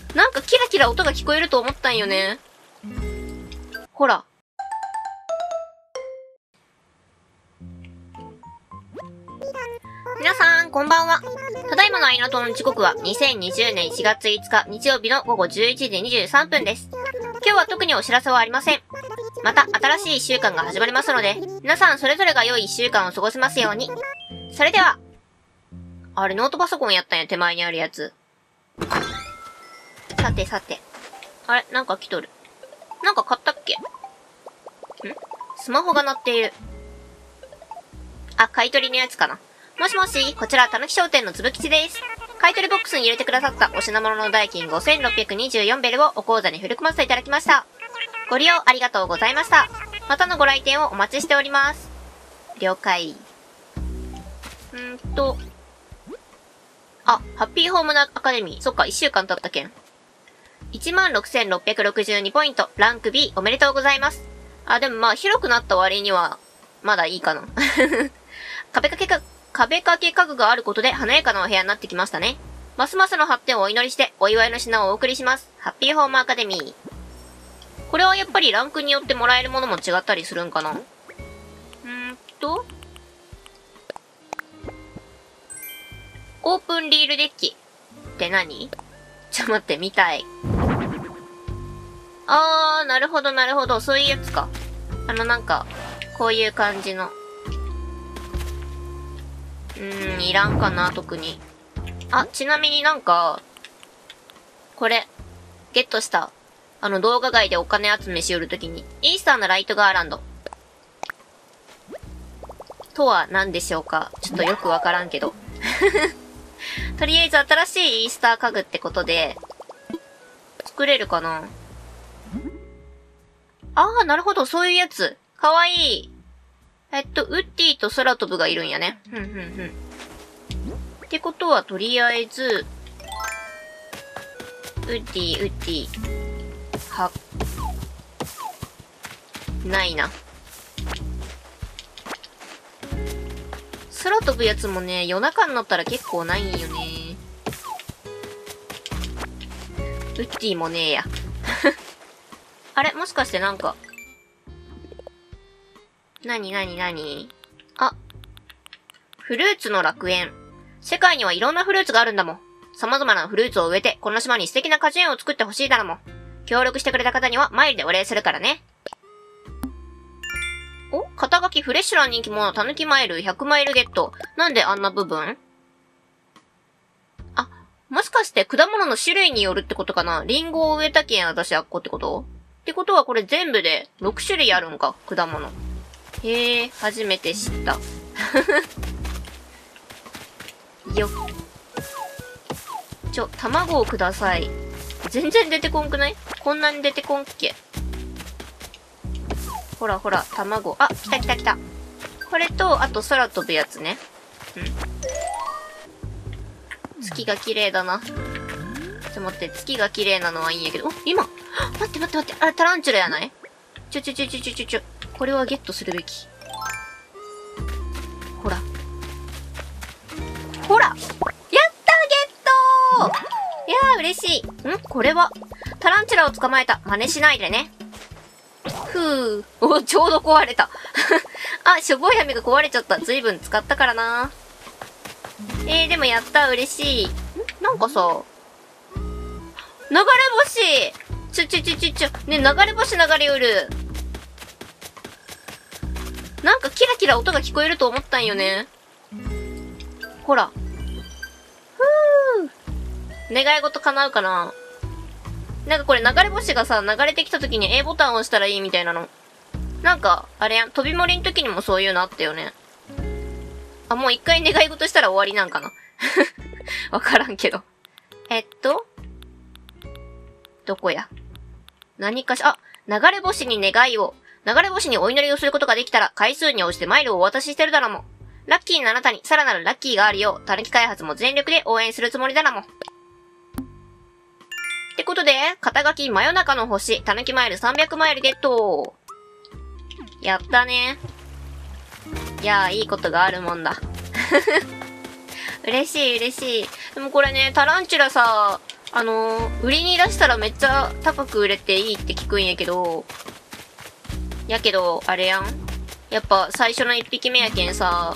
なんかキラキラ音が聞こえると思ったんよね。ほら。皆さん、こんばんは。ただいまのアイナトの時刻は2020年4月5日日曜日の午後11時23分です。今日は特にお知らせはありません。また新しい1週間が始まりますので、皆さんそれぞれが良い1週間を過ごせますように。それでは、あれノートパソコンやったんや、手前にあるやつ。さてさて。あれなんか来とる。なんか買ったっけ？スマホが鳴っている。あ、買い取りのやつかな。もしもし、こちら、たぬき商店のつぶきちです。買い取りボックスに入れてくださったお品物の代金5624ベルをお口座に振り込ませていただきました。ご利用ありがとうございました。またのご来店をお待ちしております。了解。あ、ハッピーホームアカデミー。そっか、1週間経ったけん。16,662 ポイント、ランク B おめでとうございます。あ、でもまあ、広くなった割には、まだいいかな。壁掛け家具があることで華やかなお部屋になってきましたね。ますますの発展をお祈りして、お祝いの品をお送りします。ハッピーホームアカデミー。これはやっぱりランクによってもらえるものも違ったりするんかな？オープンリールデッキって何？ちょっと待って、見たい。あー、なるほどなるほど。そういうやつか。なんか、こういう感じの。いらんかな、特に。あ、ちなみになんか、これ、ゲットした。動画外でお金集めしよるときに、イースターのライトガーランド。とは何でしょうか？ちょっとよくわからんけど。とりあえず新しいイースター家具ってことで、作れるかな？あー、なるほど、そういうやつ。かわいい。ウッディと空飛ぶがいるんやね。ってことは、とりあえず、ウッディ。ないな。空飛ぶやつもね、夜中になったら結構ないんよね。ウッディもねえや。あれもしかしてなんか。なにあ。フルーツの楽園。世界にはいろんなフルーツがあるんだもん。様々なフルーツを植えて、この島に素敵な果樹園を作ってほしいだろもん。協力してくれた方にはマイルでお礼するからね。お？肩書きフレッシュな人気者、たぬきマイル、100マイルゲット。なんであんな部分？あ、もしかして果物の種類によるってことかな？リンゴを植えたけん私あっこってこと？ってことはこれ全部で6種類あるんか、果物。へえ、初めて知った。よっ。卵をください。全然出てこんくない？こんなに出てこんっけ？ほらほら、卵。あ、来た。これと、あと空飛ぶやつね。月が綺麗だな。ちょっと待って、月が綺麗なのはいいんやけど。お、今待って。あれ、タランチュラやない？これはゲットするべき。ほら。やったーゲットー！いやー、嬉しい。これは、タランチュラを捕まえた。真似しないでね。ふー。お、ちょうど壊れた。あ、しょぼい網が壊れちゃった。ずいぶん使ったからな。でもやった、嬉しい。なんかさ、流れ星！ね、流れ星流れよる。なんかキラキラ音が聞こえると思ったんよね。ほら。願い事叶うかな？なんかこれ流れ星がさ、流れてきた時に A ボタンを押したらいいみたいなの。なんか、あれやん、飛び盛りの時にもそういうのあったよね。あ、もう一回願い事したら終わりなんかな。わからんけど。どこや？何かし、あ、流れ星に願いを。流れ星にお祈りをすることができたら、回数に応じてマイルをお渡ししてるだろも。ラッキーなあなたにさらなるラッキーがあるよう、たぬき開発も全力で応援するつもりだなも。ってことで、肩書き真夜中の星、たぬきマイル300マイルゲット。やったね。いやー、いいことがあるもんだ。嬉しい。でもこれね、タランチュラさ、 売りに出したらめっちゃ高く売れていいって聞くんやけど、あれやん。やっぱ最初の1匹目やけんさ、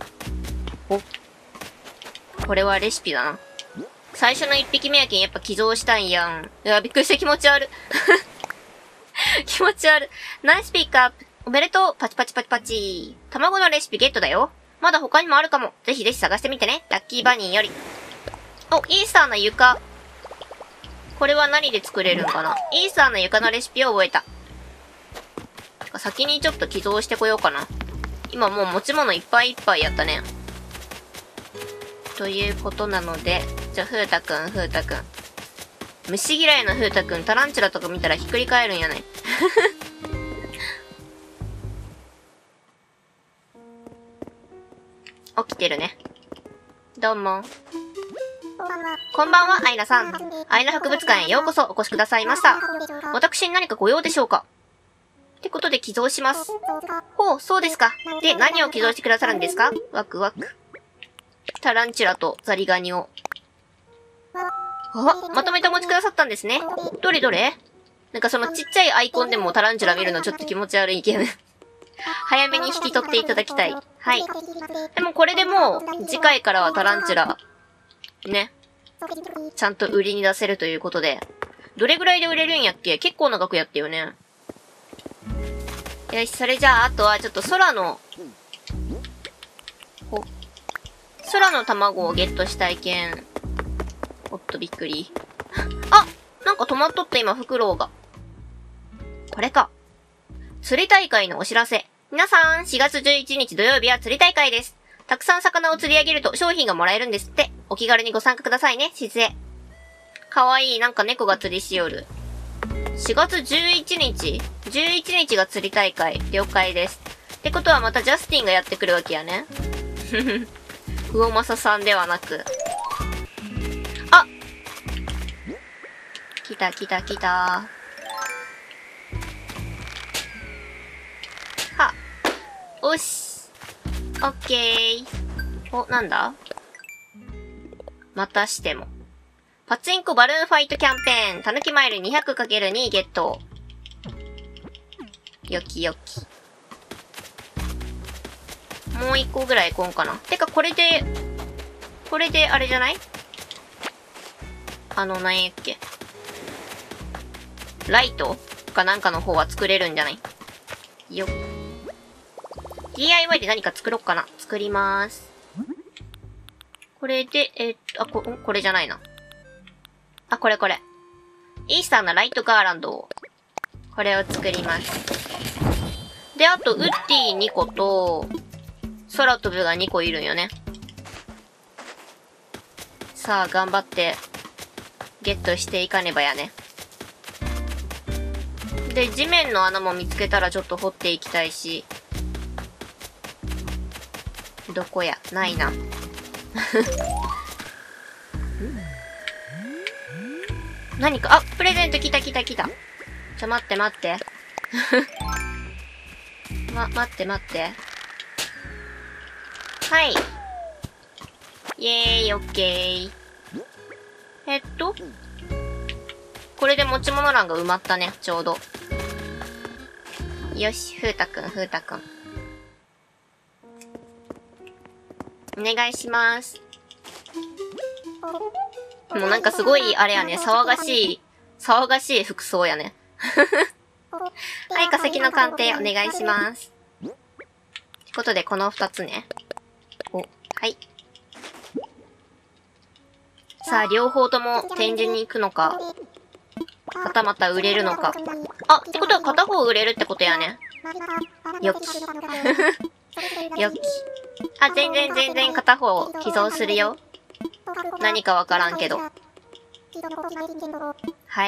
これはレシピだな。最初の1匹目やけんやっぱ寄贈したんやん。いや、びっくりして気持ち悪い。気持ち悪い。ナイスピックアップ。おめでとう。パチパチパチパチ。卵のレシピゲットだよ。まだ他にもあるかも。ぜひぜひ探してみてね。ラッキーバニーより。お、イースターの床。これは何で作れるんかな。イースターの床のレシピを覚えた。先にちょっと寄贈してこようかな。今もう持ち物いっぱいいっぱいやったね。ということなので、じゃあ、ふうたくん。虫嫌いのふうたくん、タランチュラとか見たらひっくり返るんやね。起きてるね。どうも。こんばんは、アイナさん。アイナ博物館へようこそお越しくださいました。私に何かご用でしょうか？ってことで寄贈します。ほう、そうですか。で、何を寄贈してくださるんですか？ワクワク。タランチュラとザリガニを。まとめてお持ちくださったんですね。どれどれ？なんかそのちっちゃいアイコンでもタランチュラ見るのちょっと気持ち悪いけどね。早めに引き取っていただきたい。はい。でもこれでもう、次回からはタランチュラ、ね。ちゃんと売りに出せるということで。どれぐらいで売れるんやっけ？結構長くやったよね。よし、それじゃあ、あとはちょっと空の卵をゲットしたいけん。おっと、びっくり。あ！なんか止まっとった今、フクロウが。これか。釣り大会のお知らせ。皆さん、4月11日土曜日は釣り大会です。たくさん魚を釣り上げると商品がもらえるんですって。お気軽にご参加くださいね、静江。かわいい、なんか猫が釣りしよる。4月11日 ?11 日が釣り大会。了解です。ってことはまたジャスティンがやってくるわけやね。魚政さんではなく。あ！来た。は。おし。オッケー。お、なんだ？またしても。パチンコバルーンファイトキャンペーン。たぬきマイル 200×2 ゲット。よき。もう一個ぐらいこんかな。てか、これであれじゃない？なんやっけ。ライトかなんかの方は作れるんじゃない？よっ。DIY で何か作ろっかな。作りまーす。これで、これじゃないな。あ、これ。イースターのライトガーランドを。これを作ります。で、あと、ウッディ2個と、空飛ぶが2個いるんよね。さあ、頑張って、ゲットしていかねばやね。で、地面の穴も見つけたらちょっと掘っていきたいし。どこや？ないな。何か、あ、プレゼント来た。待って。待って。はい。イェーイ、オッケー。これで持ち物欄が埋まったね、ちょうど。よし、ふうたくん。お願いします。もうなんかすごい、あれやね、騒がしい服装やね。はい、化石の鑑定お願いします。ってことで、この2つね。はい。さあ、両方とも展示に行くのか、はたまた売れるのか。あ、ってことは片方売れるってことやね。よき。あ、全然片方寄贈するよ。何かわからんけど。はい。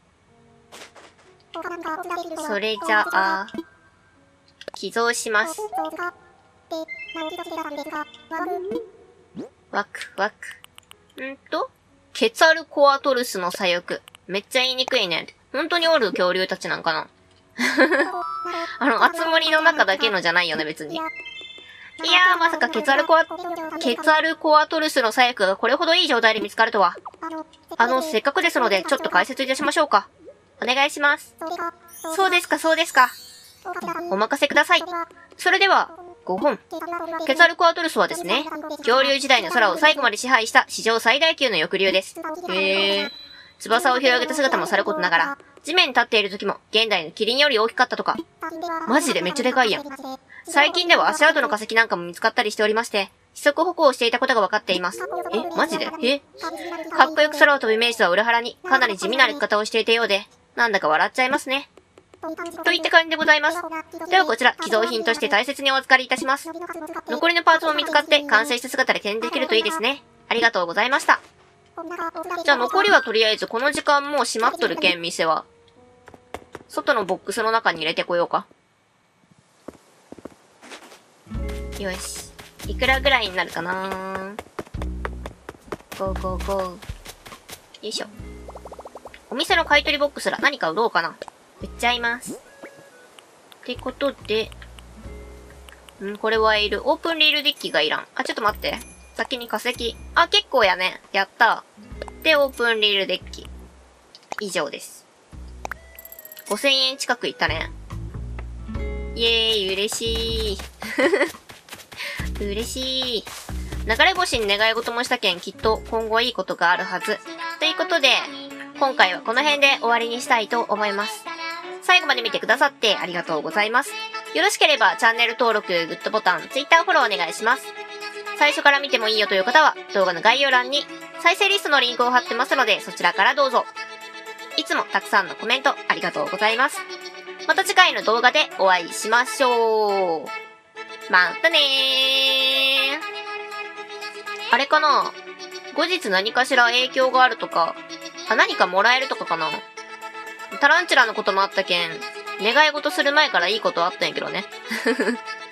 それじゃあ、寄贈します。ワク。ケツァルコアトルスの左翼。めっちゃ言いにくいね。本当におる恐竜たちなんかな。あつ森の中だけのじゃないよね、別に。 いやー、まさかケツアルコアトルスの左翼がこれほどいい状態で見つかるとは。せっかくですので、ちょっと解説いたしましょうか。お願いします。そうですか、そうですか。お任せください。それでは、5本。ケツアルコアトルスはですね、恐竜時代の空を最後まで支配した史上最大級の翼竜です。翼を広げた姿もさることながら、地面に立っている時も現代のキリンより大きかったとか。マジでめっちゃでかいやん。最近では足跡の化石なんかも見つかったりしておりまして、四足歩行をしていたことが分かっています。マジでかっこよく空を飛ぶイメージとは裏腹に、かなり地味な歩き方をしていたようで、なんだか笑っちゃいますね。といった感じでございます。ではこちら、寄贈品として大切にお預かりいたします。残りのパーツも見つかって完成した姿で展示できるといいですね。ありがとうございました。じゃあ残りはとりあえずこの時間もう閉まっとるけん店は、外のボックスの中に入れてこようか。よし。いくらぐらいになるかな。ゴーゴーゴー。よいしょ。お店の買い取りボックスら何か売ろうかな。売っちゃいます。ってことで、これはいる。オープンリールデッキがいらん。ちょっと待って。先に化石。結構やね。やったー。で、オープンリールデッキ。以上です。5000円近くいったね。イエーイ、嬉しい。嬉しい。流れ星に願い事もしたけん、きっと今後いいことがあるはず。ということで、今回はこの辺で終わりにしたいと思います。最後まで見てくださってありがとうございます。よろしければチャンネル登録、グッドボタン、Twitter フォローお願いします。最初から見てもいいよという方は、動画の概要欄に再生リストのリンクを貼ってますので、そちらからどうぞ。いつもたくさんのコメントありがとうございます。また次回の動画でお会いしましょう。またねー。あれかな？後日何かしら影響があるとか、何かもらえるとかかな？タランチュラのこともあったけん、願い事する前からいいことあったんやけどね。